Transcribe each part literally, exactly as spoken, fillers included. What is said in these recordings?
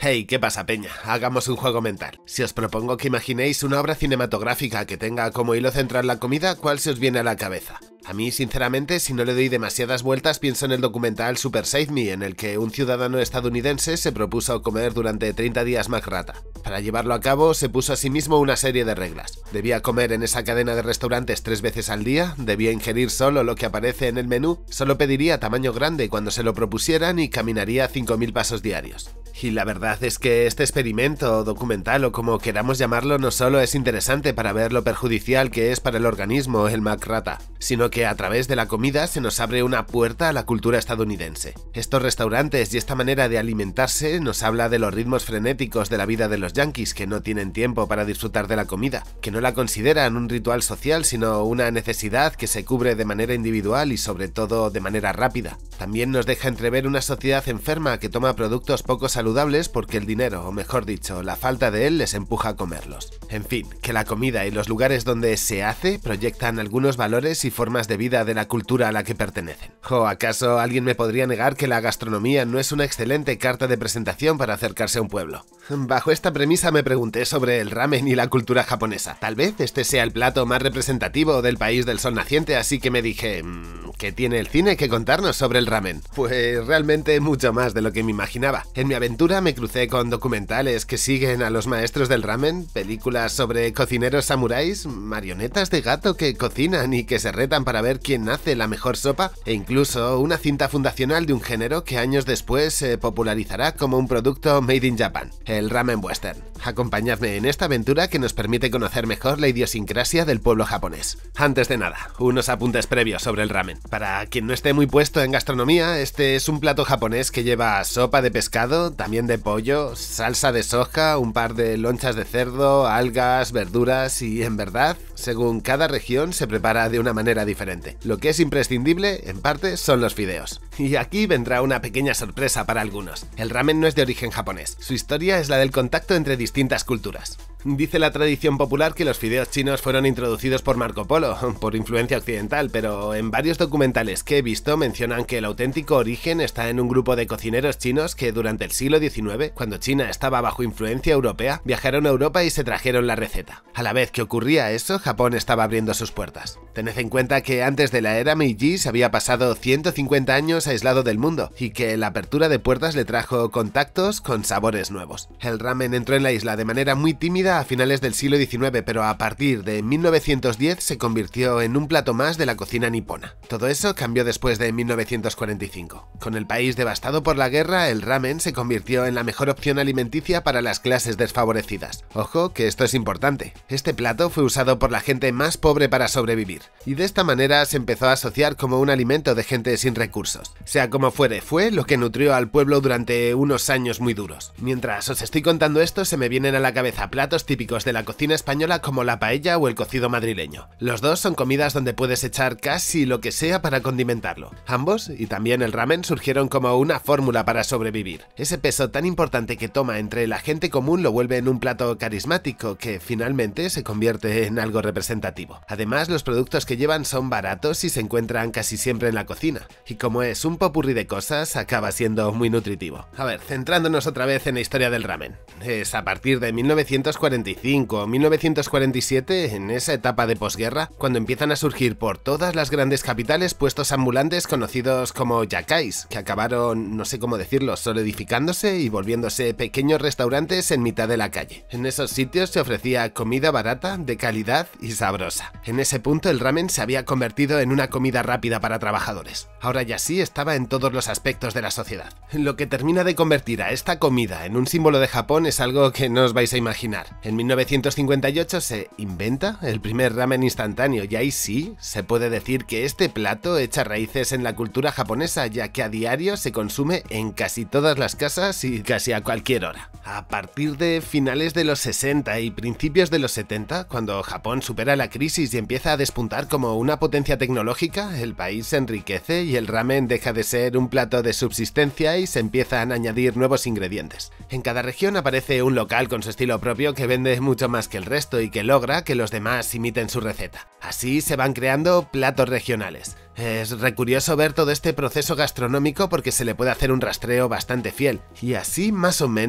Hey, ¿qué pasa, peña? Hagamos un juego mental. Si os propongo que imaginéis una obra cinematográfica que tenga como hilo central la comida, ¿cuál se os viene a la cabeza? A mí, sinceramente, si no le doy demasiadas vueltas, pienso en el documental Super Save Me, en el que un ciudadano estadounidense se propuso comer durante treinta días McRata. Para llevarlo a cabo, se puso a sí mismo una serie de reglas. Debía comer en esa cadena de restaurantes tres veces al día, debía ingerir solo lo que aparece en el menú, solo pediría tamaño grande cuando se lo propusieran y caminaría cinco mil pasos diarios. Y la verdad es que este experimento, documental o como queramos llamarlo, no solo es interesante para ver lo perjudicial que es para el organismo el McRata, sino que a través de la comida se nos abre una puerta a la cultura estadounidense. Estos restaurantes y esta manera de alimentarse nos habla de los ritmos frenéticos de la vida de los yanquis, que no tienen tiempo para disfrutar de la comida, que no la consideran un ritual social sino una necesidad que se cubre de manera individual y sobre todo de manera rápida. También nos deja entrever una sociedad enferma que toma productos poco saludables porque el dinero, o mejor dicho, la falta de él les empuja a comerlos. En fin, que la comida y los lugares donde se hace proyectan algunos valores y formas de vida de la cultura a la que pertenecen. ¿O acaso alguien me podría negar que la gastronomía no es una excelente carta de presentación para acercarse a un pueblo? Bajo esta premisa me pregunté sobre el ramen y la cultura japonesa. Tal vez este sea el plato más representativo del país del sol naciente, así que me dije, ¿qué tiene el cine que contarnos sobre el ramen? Pues realmente mucho más de lo que me imaginaba. En mi aventura me crucé con documentales que siguen a los maestros del ramen, películas sobre cocineros samuráis, marionetas de gato que cocinan y que se retan para ver quién hace la mejor sopa, e incluso una cinta fundacional de un género que años después se popularizará como un producto made in Japan, el ramen western. Acompañadme en esta aventura que nos permite conocer mejor la idiosincrasia del pueblo japonés. Antes de nada, unos apuntes previos sobre el ramen. Para quien no esté muy puesto en gastronomía, este es un plato japonés que lleva sopa de pescado, también de pollo, salsa de soja, un par de lonchas de cerdo, algas, verduras y, en verdad, según cada región se prepara de una manera diferente. Lo que es imprescindible, en parte, son los fideos. Y aquí vendrá una pequeña sorpresa para algunos. El ramen no es de origen japonés. Su historia es la del contacto entre distintas culturas. Dice la tradición popular que los fideos chinos fueron introducidos por Marco Polo, por influencia occidental, pero en varios documentales que he visto mencionan que el auténtico origen está en un grupo de cocineros chinos que durante el siglo diecinueve, cuando China estaba bajo influencia europea, viajaron a Europa y se trajeron la receta. A la vez que ocurría eso, Japón estaba abriendo sus puertas. Tened en cuenta que antes de la era Meiji se había pasado ciento cincuenta años aislado del mundo y que la apertura de puertas le trajo contactos con sabores nuevos. El ramen entró en la isla de manera muy tímida a finales del siglo diecinueve, pero a partir de mil novecientos diez se convirtió en un plato más de la cocina nipona. Todo eso cambió después de mil novecientos cuarenta y cinco. Con el país devastado por la guerra, el ramen se convirtió en la mejor opción alimenticia para las clases desfavorecidas. Ojo, que esto es importante. Este plato fue usado por la gente más pobre para sobrevivir, y de esta manera se empezó a asociar como un alimento de gente sin recursos. Sea como fuere, fue lo que nutrió al pueblo durante unos años muy duros. Mientras os estoy contando esto, se me vienen a la cabeza platos típicos de la cocina española como la paella o el cocido madrileño. Los dos son comidas donde puedes echar casi lo que sea para condimentarlo. Ambos, y también el ramen, surgieron como una fórmula para sobrevivir. Ese peso tan importante que toma entre la gente común lo vuelve en un plato carismático que finalmente se convierte en algo representativo. Además, los productos que llevan son baratos y se encuentran casi siempre en la cocina. Y como es un popurrí de cosas, acaba siendo muy nutritivo. A ver, centrándonos otra vez en la historia del ramen. Es a partir de mil novecientos cuarenta y cinco o mil novecientos cuarenta y siete, en esa etapa de posguerra, cuando empiezan a surgir por todas las grandes capitales puestos ambulantes conocidos como yakais, que acabaron, no sé cómo decirlo, solidificándose y volviéndose pequeños restaurantes en mitad de la calle. En esos sitios se ofrecía comida barata, de calidad y sabrosa. En ese punto el ramen se había convertido en una comida rápida para trabajadores. Ahora ya sí estaba en todos los aspectos de la sociedad. Lo que termina de convertir a esta comida en un símbolo de Japón es algo que no os vais a imaginar. En mil novecientos cincuenta y ocho se inventa el primer ramen instantáneo y ahí sí se puede decir que este plato echa raíces en la cultura japonesa, ya que a diario se consume en casi todas las casas y casi a cualquier hora. A partir de finales de los sesenta y principios de los setenta, cuando Japón supera la crisis y empieza a despuntar como una potencia tecnológica, el país se enriquece y el ramen deja de ser un plato de subsistencia y se empiezan a añadir nuevos ingredientes. En cada región aparece un local con su estilo propio que vende mucho más que el resto y que logra que los demás imiten su receta. Así se van creando platos regionales. Es recurioso ver todo este proceso gastronómico porque se le puede hacer un rastreo bastante fiel, y así más o menos entre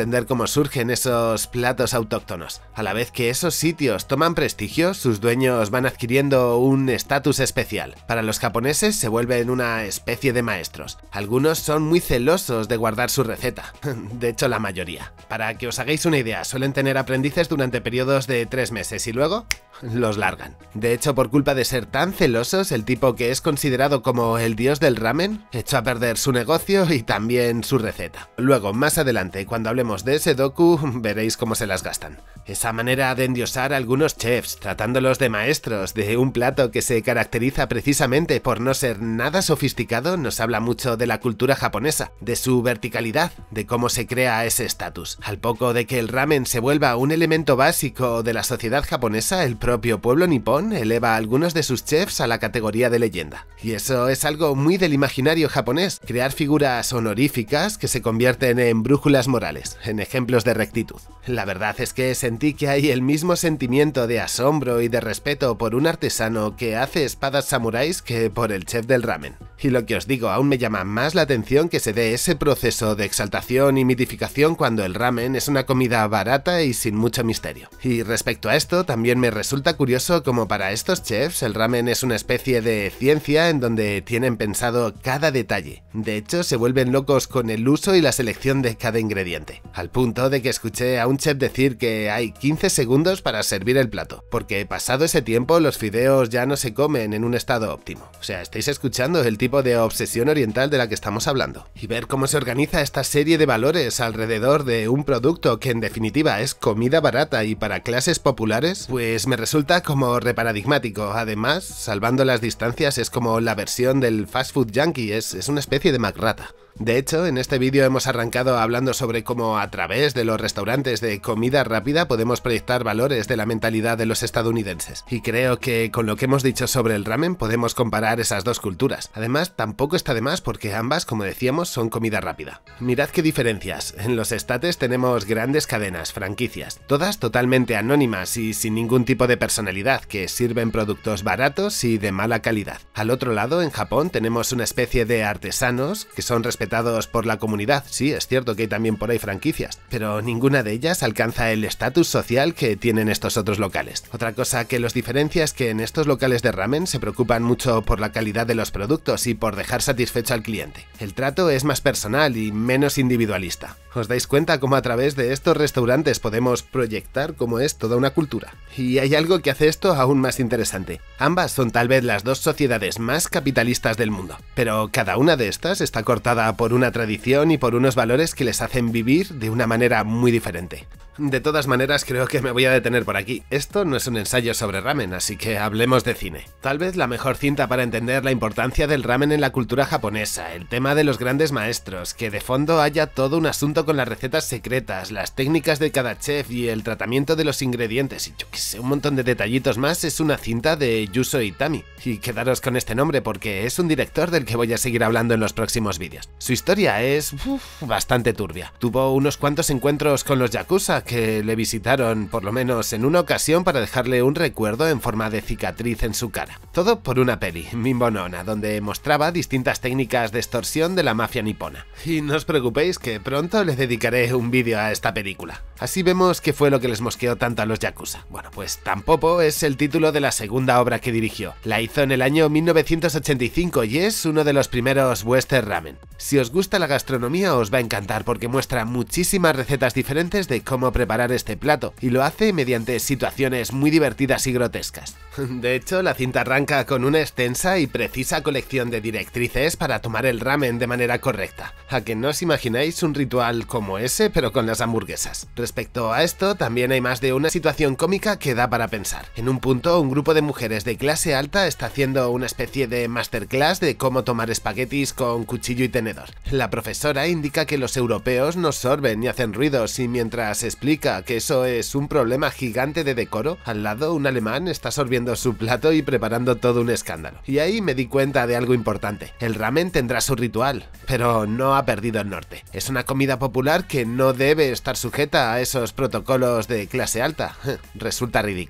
entender cómo surgen esos platos autóctonos. A la vez que esos sitios toman prestigio, sus dueños van adquiriendo un estatus especial. Para los japoneses se vuelven una especie de maestros. Algunos son muy celosos de guardar su receta, de hecho la mayoría. Para que os hagáis una idea, suelen tener aprendices durante periodos de tres meses y luego los largan. De hecho, por culpa de ser tan celosos, el tipo que es considerado como el dios del ramen echó a perder su negocio y también su receta. Luego, más adelante, cuando hablemos de ese docu, veréis cómo se las gastan. Esa manera de endiosar a algunos chefs, tratándolos de maestros de un plato que se caracteriza precisamente por no ser nada sofisticado, nos habla mucho de la cultura japonesa, de su verticalidad, de cómo se crea ese estatus. Al poco de que el ramen se vuelva un elemento básico de la sociedad japonesa, el propio pueblo nipón eleva a algunos de sus chefs a la categoría de leyenda. Y eso es algo muy del imaginario japonés, crear figuras honoríficas que se convierten en brújulas morales, en ejemplos de rectitud. La verdad es que sentí que hay el mismo sentimiento de asombro y de respeto por un artesano que hace espadas samuráis que por el chef del ramen. Y lo que os digo, aún me llama más la atención que se dé ese proceso de exaltación y mitificación cuando el ramen es una comida barata y sin mucho misterio. Y respecto a esto, también me resulta curioso como para estos chefs el ramen es una especie de ciencia en donde tienen pensado cada detalle. De hecho, se vuelven locos con el uso y la selección de cada ingrediente, al punto de que escuché a un chef decir que hay quince segundos para servir el plato, porque pasado ese tiempo los fideos ya no se comen en un estado óptimo. O sea, estáis escuchando el tipo de obsesión oriental de la que estamos hablando. Y ver cómo se organiza esta serie de valores alrededor de un producto que en definitiva es comida barata y para clases populares, pues me resulta como reparadigmático. Además, salvando las distancias, es como la versión del fast food yankee, es, es una especie de McRata. De hecho, en este vídeo hemos arrancado hablando sobre cómo a través de los restaurantes de comida rápida podemos proyectar valores de la mentalidad de los estadounidenses. Y creo que con lo que hemos dicho sobre el ramen podemos comparar esas dos culturas. Además, tampoco está de más porque ambas, como decíamos, son comida rápida. Mirad qué diferencias. En los estates tenemos grandes cadenas, franquicias, todas totalmente anónimas y sin ningún tipo de personalidad, que sirven productos baratos y de mala calidad. Al otro lado, en Japón, tenemos una especie de artesanos que son respetados por la comunidad. Sí, es cierto que hay también por ahí franquicias, pero ninguna de ellas alcanza el estatus social que tienen estos otros locales. Otra cosa que los diferencia es que en estos locales de ramen se preocupan mucho por la calidad de los productos y por dejar satisfecho al cliente. El trato es más personal y menos individualista. ¿Os dais cuenta cómo a través de estos restaurantes podemos proyectar cómo es toda una cultura? Y hay algo que hace esto aún más interesante. Ambas son tal vez las dos sociedades más capitalistas del mundo, pero cada una de estas está cortada por una tradición y por unos valores que les hacen vivir de una manera muy diferente. De todas maneras, creo que me voy a detener por aquí. Esto no es un ensayo sobre ramen, así que hablemos de cine. Tal vez la mejor cinta para entender la importancia del ramen en la cultura japonesa, el tema de los grandes maestros, que de fondo haya todo un asunto con las recetas secretas, las técnicas de cada chef y el tratamiento de los ingredientes y yo que sé, un montón de detallitos más, es una cinta de Yuzo Itami. Y quedaros con este nombre porque es un director del que voy a seguir hablando en los próximos vídeos. Su historia es uf, bastante turbia. Tuvo unos cuantos encuentros con los yakuza que le visitaron por lo menos en una ocasión para dejarle un recuerdo en forma de cicatriz en su cara. Todo por una peli, Mimbo Nona, donde mostraba distintas técnicas de extorsión de la mafia nipona. Y no os preocupéis que pronto le dedicaré un vídeo a esta película. Así vemos qué fue lo que les mosqueó tanto a los yakuza. Bueno, pues Tampopo es el título de la segunda obra que dirigió. La hizo en el año mil novecientos ochenta y cinco y es uno de los primeros western ramen. Si os gusta la gastronomía os va a encantar porque muestra muchísimas recetas diferentes de cómo preparar este plato y lo hace mediante situaciones muy divertidas y grotescas. De hecho, la cinta arranca con una extensa y precisa colección de directrices para tomar el ramen de manera correcta. ¿A que no os imagináis un ritual como ese pero con las hamburguesas? Respecto a esto, también hay más de una situación cómica que da para pensar. En un punto, un grupo de mujeres de clase alta está haciendo una especie de masterclass de cómo tomar espaguetis con cuchillo y tenedor. La profesora indica que los europeos no sorben ni hacen ruidos y mientras explica que eso es un problema gigante de decoro, al lado un alemán está sorbiendo su plato y preparando todo un escándalo. Y ahí me di cuenta de algo importante. El ramen tendrá su ritual, pero no ha perdido el norte. Es una comida popular que no debe estar sujeta a esos protocolos de clase alta. Resulta ridículo.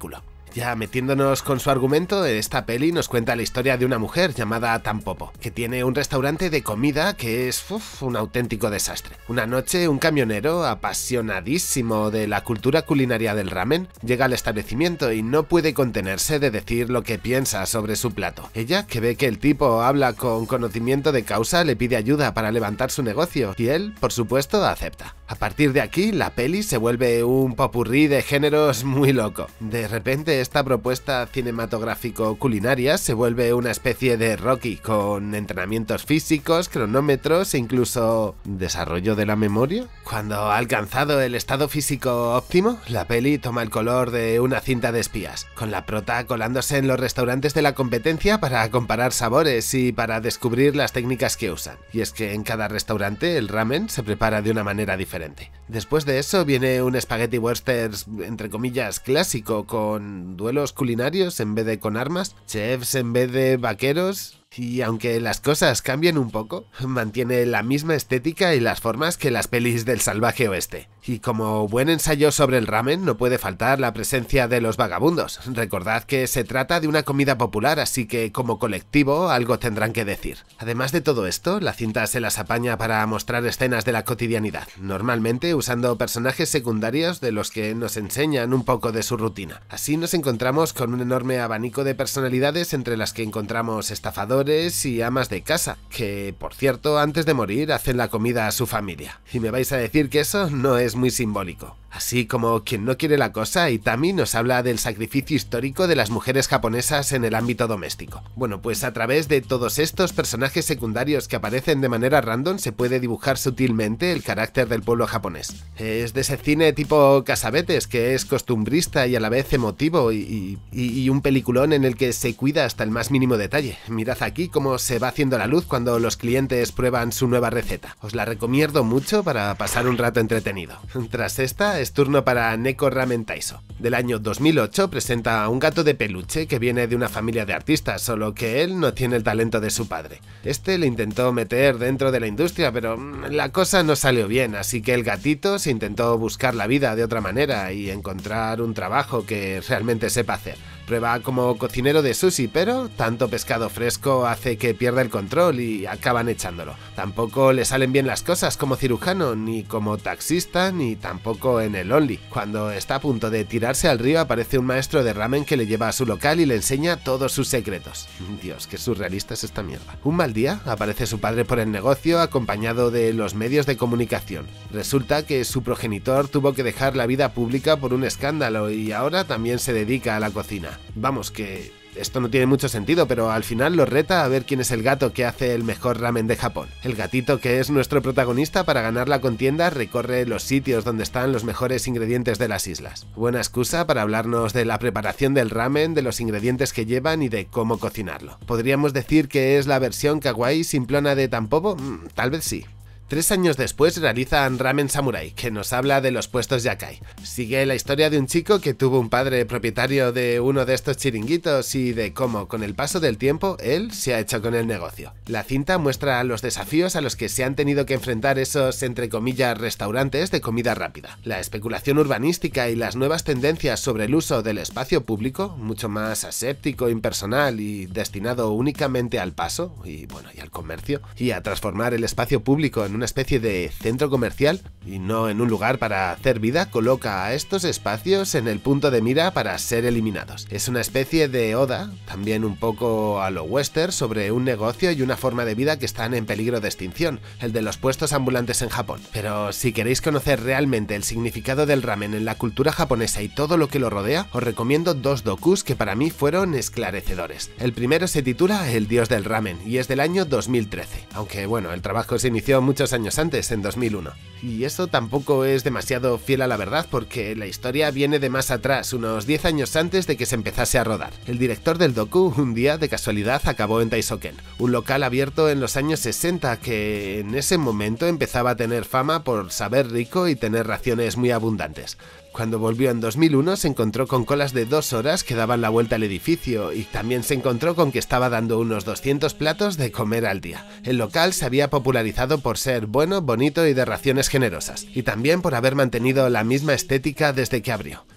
Ya metiéndonos con su argumento, esta peli nos cuenta la historia de una mujer llamada Tampopo, que tiene un restaurante de comida que es uf, un auténtico desastre. Una noche, un camionero, apasionadísimo de la cultura culinaria del ramen, llega al establecimiento y no puede contenerse de decir lo que piensa sobre su plato. Ella, que ve que el tipo habla con conocimiento de causa, le pide ayuda para levantar su negocio y él, por supuesto, acepta. A partir de aquí, la peli se vuelve un popurrí de géneros muy loco. De repente, esta propuesta cinematográfico-culinaria se vuelve una especie de Rocky, con entrenamientos físicos, cronómetros e incluso desarrollo de la memoria. Cuando ha alcanzado el estado físico óptimo, la peli toma el color de una cinta de espías, con la prota colándose en los restaurantes de la competencia para comparar sabores y para descubrir las técnicas que usan. Y es que en cada restaurante el ramen se prepara de una manera diferente. Después de eso viene un spaghetti western entre comillas clásico, con duelos culinarios en vez de con armas, chefs en vez de vaqueros. Y aunque las cosas cambien un poco, mantiene la misma estética y las formas que las pelis del salvaje oeste. Y como buen ensayo sobre el ramen, no puede faltar la presencia de los vagabundos. Recordad que se trata de una comida popular, así que como colectivo algo tendrán que decir. Además de todo esto, la cinta se las apaña para mostrar escenas de la cotidianidad, normalmente usando personajes secundarios de los que nos enseñan un poco de su rutina. Así nos encontramos con un enorme abanico de personalidades entre las que encontramos estafadores y amas de casa, que, por cierto, antes de morir hacen la comida a su familia. Y me vais a decir que eso no es muy simbólico. Así como quien no quiere la cosa, Itami nos habla del sacrificio histórico de las mujeres japonesas en el ámbito doméstico. Bueno, pues a través de todos estos personajes secundarios que aparecen de manera random se puede dibujar sutilmente el carácter del pueblo japonés. Es de ese cine tipo Casabetes, que es costumbrista y a la vez emotivo y, y, y un peliculón en el que se cuida hasta el más mínimo detalle. Mirad aquí cómo se va haciendo la luz cuando los clientes prueban su nueva receta. Os la recomiendo mucho para pasar un rato entretenido. Tras esta, es turno para Neko Ramen Taiso. Del año dos mil ocho presenta a un gato de peluche que viene de una familia de artistas, solo que él no tiene el talento de su padre. Este le intentó meter dentro de la industria, pero la cosa no salió bien, así que el gatito se intentó buscar la vida de otra manera y encontrar un trabajo que realmente sepa hacer. Prueba como cocinero de sushi, pero tanto pescado fresco hace que pierda el control y acaban echándolo. Tampoco le salen bien las cosas como cirujano, ni como taxista, ni tampoco en el Only. Cuando está a punto de tirarse al río aparece un maestro de ramen que le lleva a su local y le enseña todos sus secretos. Dios, qué surrealista es esta mierda. Un mal día aparece su padre por el negocio acompañado de los medios de comunicación. Resulta que su progenitor tuvo que dejar la vida pública por un escándalo y ahora también se dedica a la cocina. Vamos, que esto no tiene mucho sentido, pero al final lo reta a ver quién es el gato que hace el mejor ramen de Japón. El gatito, que es nuestro protagonista, para ganar la contienda recorre los sitios donde están los mejores ingredientes de las islas. Buena excusa para hablarnos de la preparación del ramen, de los ingredientes que llevan y de cómo cocinarlo. ¿Podríamos decir que es la versión kawaii simplona de Tampopo? Mm, tal vez sí. Tres años después realizan Ramen Samurai, que nos habla de los puestos yakai. Sigue la historia de un chico que tuvo un padre propietario de uno de estos chiringuitos y de cómo, con el paso del tiempo, él se ha hecho con el negocio. La cinta muestra los desafíos a los que se han tenido que enfrentar esos, entre comillas, restaurantes de comida rápida. La especulación urbanística y las nuevas tendencias sobre el uso del espacio público, mucho más aséptico, impersonal y destinado únicamente al paso, y bueno, y al comercio, y a transformar el espacio público en una especie de centro comercial y no en un lugar para hacer vida, coloca a estos espacios en el punto de mira para ser eliminados. Es una especie de oda, también un poco a lo western, sobre un negocio y una forma de vida que están en peligro de extinción, el de los puestos ambulantes en Japón. Pero si queréis conocer realmente el significado del ramen en la cultura japonesa y todo lo que lo rodea, os recomiendo dos dokus que para mí fueron esclarecedores. El primero se titula El dios del ramen y es del año dos mil trece, aunque bueno, el trabajo se inició muchos años antes, en dos mil uno. Y eso tampoco es demasiado fiel a la verdad, porque la historia viene de más atrás, unos diez años antes de que se empezase a rodar. El director del docu, un día, de casualidad, acabó en Taisoken, un local abierto en los años sesenta que en ese momento empezaba a tener fama por saber rico y tener raciones muy abundantes. Cuando volvió en dos mil uno se encontró con colas de dos horas que daban la vuelta al edificio y también se encontró con que estaba dando unos doscientos platos de comer al día. El local se había popularizado por ser bueno, bonito y de raciones generosas, y también por haber mantenido la misma estética desde que abrió.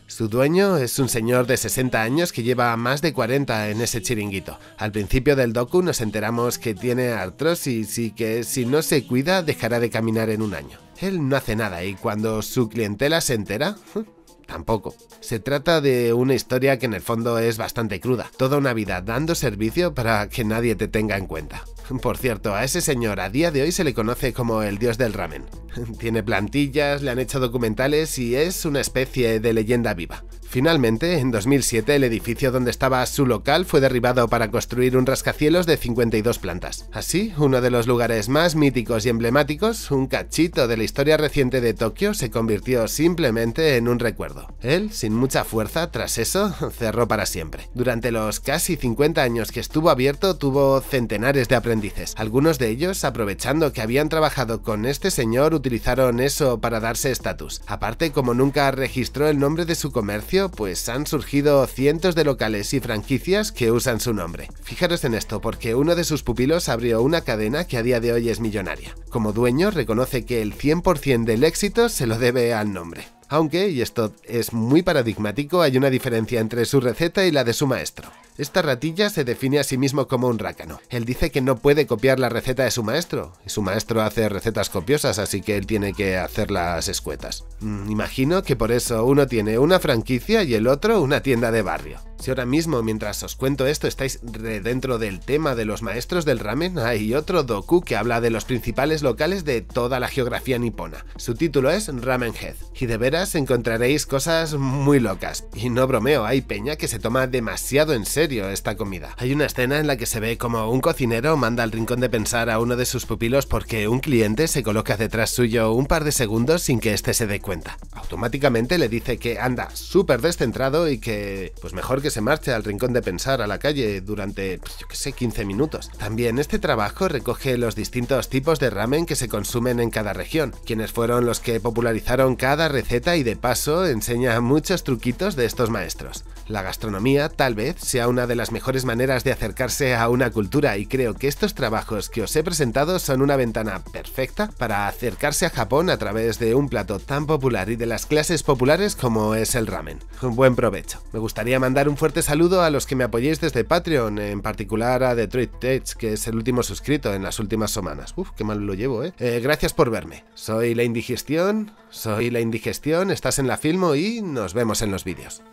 Su dueño es un señor de sesenta años que lleva más de cuarenta en ese chiringuito. Al principio del docu nos enteramos que tiene artrosis y que si no se cuida dejará de caminar en un año. Él no hace nada y cuando su clientela se entera, tampoco. Se trata de una historia que en el fondo es bastante cruda. Toda una vida dando servicio para que nadie te tenga en cuenta. Por cierto, a ese señor a día de hoy se le conoce como el dios del ramen. Tiene plantillas, le han hecho documentales y es una especie de leyenda viva. Finalmente, en dos mil siete, el edificio donde estaba su local fue derribado para construir un rascacielos de cincuenta y dos plantas. Así, uno de los lugares más míticos y emblemáticos, un cachito de la historia reciente de Tokio, se convirtió simplemente en un recuerdo. Él, sin mucha fuerza, tras eso, cerró para siempre. Durante los casi cincuenta años que estuvo abierto, tuvo centenares de aprendices. Algunos de ellos, aprovechando que habían trabajado con este señor, utilizaron eso para darse estatus. Aparte, como nunca registró el nombre de su comercio, pues han surgido cientos de locales y franquicias que usan su nombre. Fijaros en esto, porque uno de sus pupilos abrió una cadena que a día de hoy es millonaria. Como dueño, reconoce que el cien por cien del éxito se lo debe al nombre. Aunque, y esto es muy paradigmático, hay una diferencia entre su receta y la de su maestro. Esta ratilla se define a sí mismo como un rácano. Él dice que no puede copiar la receta de su maestro, y su maestro hace recetas copiosas, así que él tiene que hacerlas escuetas. Mm, imagino que por eso uno tiene una franquicia y el otro una tienda de barrio. Si ahora mismo, mientras os cuento esto, estáis dentro del tema de los maestros del ramen, hay otro docu que habla de los principales locales de toda la geografía nipona. Su título es Ramen Head, y de veras encontraréis cosas muy locas. Y no bromeo, hay peña que se toma demasiado en serio esta comida. Hay una escena en la que se ve como un cocinero manda al rincón de pensar a uno de sus pupilos porque un cliente se coloca detrás suyo un par de segundos sin que éste se dé cuenta. Automáticamente le dice que anda súper descentrado y que pues mejor que se marche al rincón de pensar a la calle durante, pues yo que sé, quince minutos. También este trabajo recoge los distintos tipos de ramen que se consumen en cada región, quienes fueron los que popularizaron cada receta y de paso enseña muchos truquitos de estos maestros. La gastronomía tal vez sea una de las mejores maneras de acercarse a una cultura y creo que estos trabajos que os he presentado son una ventana perfecta para acercarse a Japón a través de un plato tan popular y de las clases populares como es el ramen. Un buen provecho. Me gustaría mandar un fuerte saludo a los que me apoyéis desde Patreon, en particular a Detroit Tech, que es el último suscrito en las últimas semanas. Uf, qué mal lo llevo, ¿eh? eh gracias por verme. Soy La Indigestión, soy La Indigestión, estás en La Filmo y nos vemos en los vídeos.